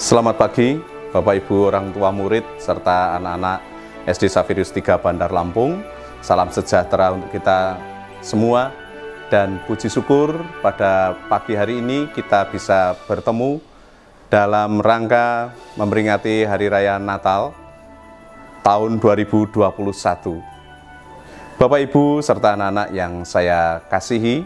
Selamat pagi, Bapak Ibu orang tua murid serta anak-anak SD Xaverius 3 Bandar Lampung. Salam sejahtera untuk kita semua dan puji syukur pada pagi hari ini kita bisa bertemu dalam rangka memperingati Hari Raya Natal tahun 2021. Bapak Ibu serta anak-anak yang saya kasihi,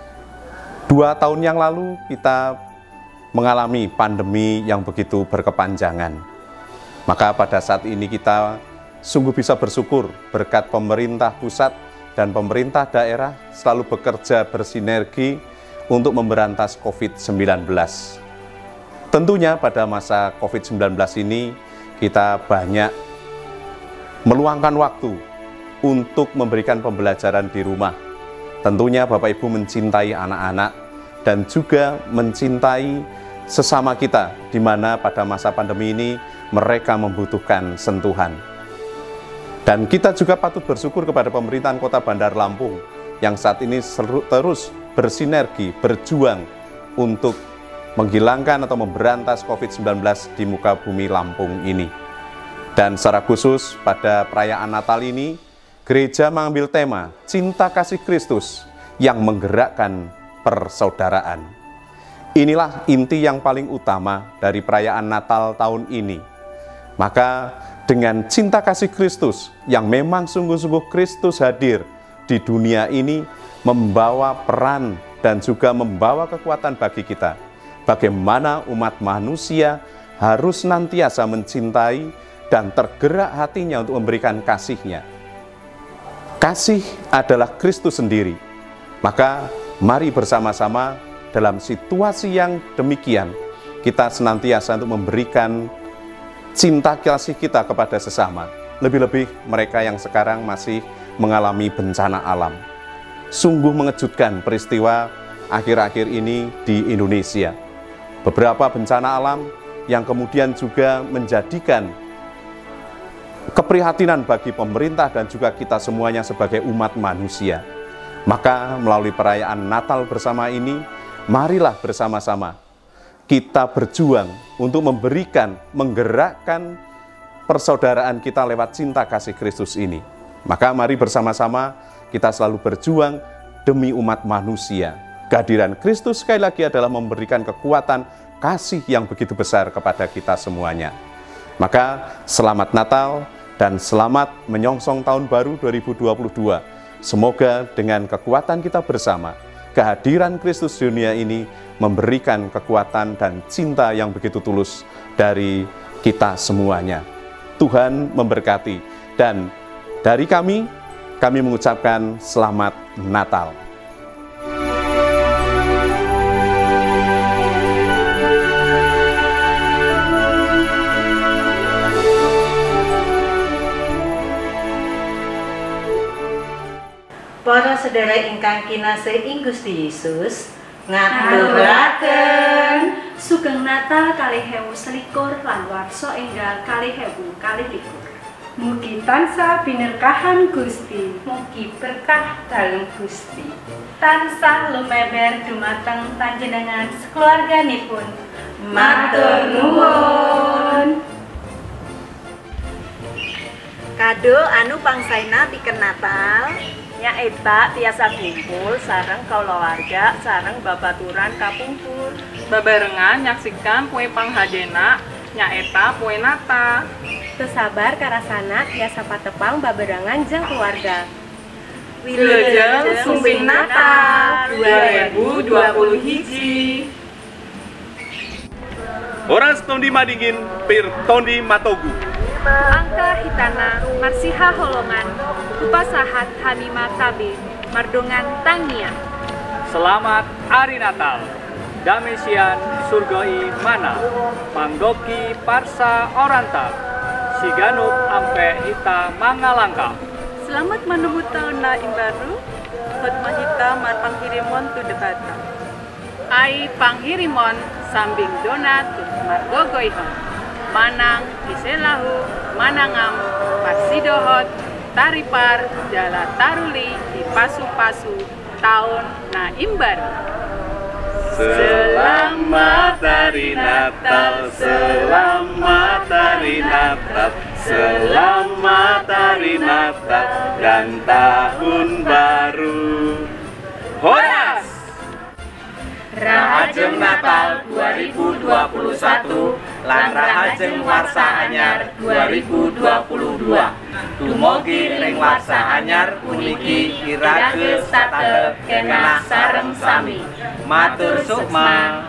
2 tahun yang lalu kita mengalami pandemi yang begitu berkepanjangan. Maka pada saat ini kita sungguh bisa bersyukur berkat pemerintah pusat dan pemerintah daerah selalu bekerja bersinergi untuk memberantas COVID-19. Tentunya pada masa COVID-19 ini kita banyak meluangkan waktu untuk memberikan pembelajaran di rumah. Tentunya Bapak Ibu mencintai anak-anak dan juga mencintai sesama kita, di mana pada masa pandemi ini mereka membutuhkan sentuhan. Dan kita juga patut bersyukur kepada pemerintahan Kota Bandar Lampung yang saat ini terus bersinergi, berjuang untuk menghilangkan atau memberantas COVID-19 di muka bumi Lampung ini. Dan secara khusus pada perayaan Natal ini, gereja mengambil tema Cinta Kasih Kristus yang menggerakkan persaudaraan. Inilah inti yang paling utama dari perayaan Natal tahun ini. Maka dengan cinta kasih Kristus yang memang sungguh-sungguh Kristus hadir di dunia ini membawa peran dan juga membawa kekuatan bagi kita. Bagaimana umat manusia harus senantiasa mencintai dan tergerak hatinya untuk memberikan kasih-Nya. Kasih adalah Kristus sendiri. Maka mari bersama-sama dalam situasi yang demikian, kita senantiasa untuk memberikan cinta kasih kita kepada sesama. Lebih-lebih mereka yang sekarang masih mengalami bencana alam. Sungguh mengejutkan peristiwa akhir-akhir ini di Indonesia. Beberapa bencana alam yang kemudian juga menjadikan keprihatinan bagi pemerintah dan juga kita semuanya sebagai umat manusia. Maka melalui perayaan Natal bersama ini, marilah bersama-sama kita berjuang untuk memberikan, menggerakkan persaudaraan kita lewat cinta kasih Kristus ini. Maka mari bersama-sama kita selalu berjuang demi umat manusia. Kehadiran Kristus sekali lagi adalah memberikan kekuatan kasih yang begitu besar kepada kita semuanya. Maka selamat Natal dan selamat menyongsong tahun baru 2022. Semoga dengan kekuatan kita bersama, kehadiran Kristus di dunia ini memberikan kekuatan dan cinta yang begitu tulus dari kita semuanya. Tuhan memberkati, dan dari kami mengucapkan selamat Natal. Para sedherek ingkang kinasih ing Gusti Yesus, ngaturaken sugeng Natal 2021 lan warsa enggal 2022. Mugi tansah binerkahan Gusti, Mugi berkah dalem Gusti, tansah lumeber dumateng panjenengan sekeluarganipun. matur nuwun. Kado anu pangsaina piken Natal Eta tiasa kumpul sareng kaulawarga sareng babaturan kapungkur bebarengan nyaksikan kue panghadena nyaeta kue Natal. tesabar karasana tiasa patepang baberangan jeung keluarga. Wilujeng sumping Natal 2021. Orang tondi madingin pir tondi matogu. Angka hitana marsiha holongan upasahat hamima KB mardongan tangia. Selamat Hari Natal, Damesian Surgoi Mana, Manggoki Parsa Oranta, Siganup Ampe Hita Mangalangka. Selamat menuju tahun na baru. Hotma hita mar panghirimon tu debata. Ai panghirimon sambing donat margogoihon. Manang iselahu manangam pasidohot taripar jala taruli di pasu-pasu tahun na imbar. Selamat Hari Natal, selamat Hari Natal, selamat Hari Natal dan Tahun Baru. Horas! Rahajeng Natal 2021 lan Rahajeng Warsa Anyar 2022. Dumugi ring Warsa Anyar puniki irage satetep kenah sareng sami. Matur sukma.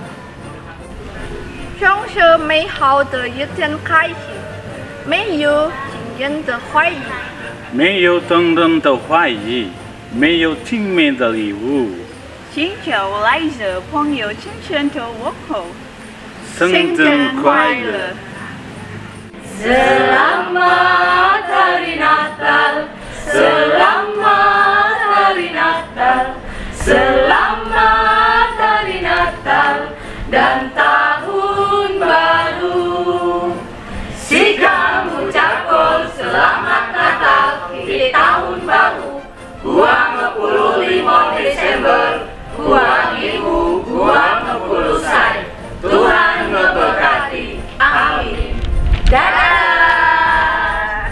双手美好的一天开始，没有惊人的怀疑， 没有动人的怀疑，没有精美的礼物。 请求来者朋友真诚的问候， 圣诞快乐！ Selamat Hari Natal, selamat Hari Natal, selamat Hari Natal dan Tahun Baru. Si kamu ucapkan selamat Natal di Tahun Baru. Guang 25 Desember, guang ibu, guang 10 say. Tuhan memberkati. Amin. Dadah!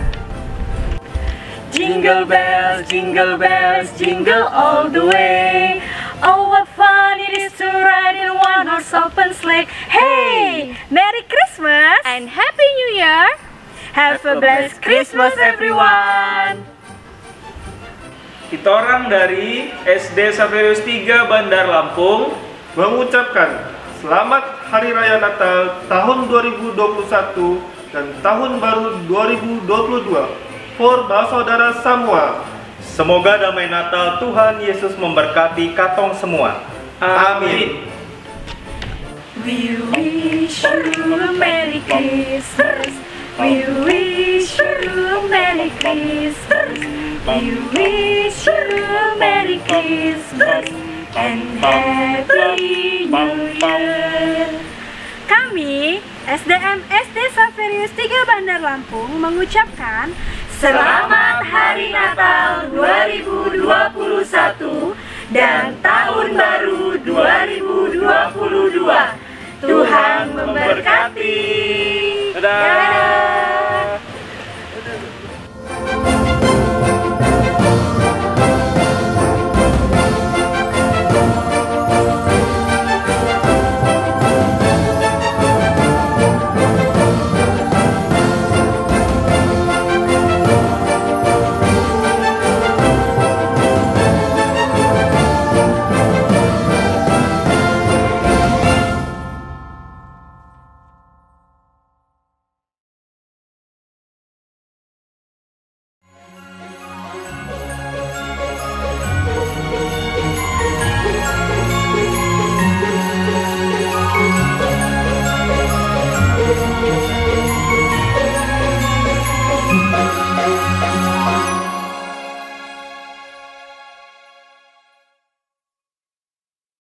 Jingle bells, jingle all the way. Oh, what fun it is to ride in one horse open sleigh. Hey, Merry Christmas and Happy New Year. Have a blessed Christmas, everyone. Kita orang dari SD Xaverius 3 Bandar Lampung mengucapkan Selamat Hari Raya Natal tahun 2021 dan Tahun Baru 2022 for saudara semua. Semoga damai Natal Tuhan Yesus memberkati katong semua. Amin. We wish you a Merry Christmas. We wish you a Merry Christmas. We wish you a Merry Christmas and Happy New Year. Kami SDM SD Xaverius 3 Bandar Lampung mengucapkan Selamat Hari Natal 2021 dan Tahun Baru 2022. Tuhan memberkati. Dadah.